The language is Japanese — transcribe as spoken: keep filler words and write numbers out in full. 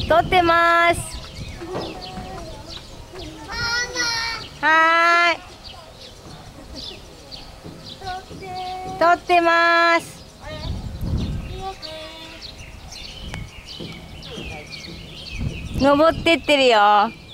撮ってます。はーい。撮ってます。登ってってるよ。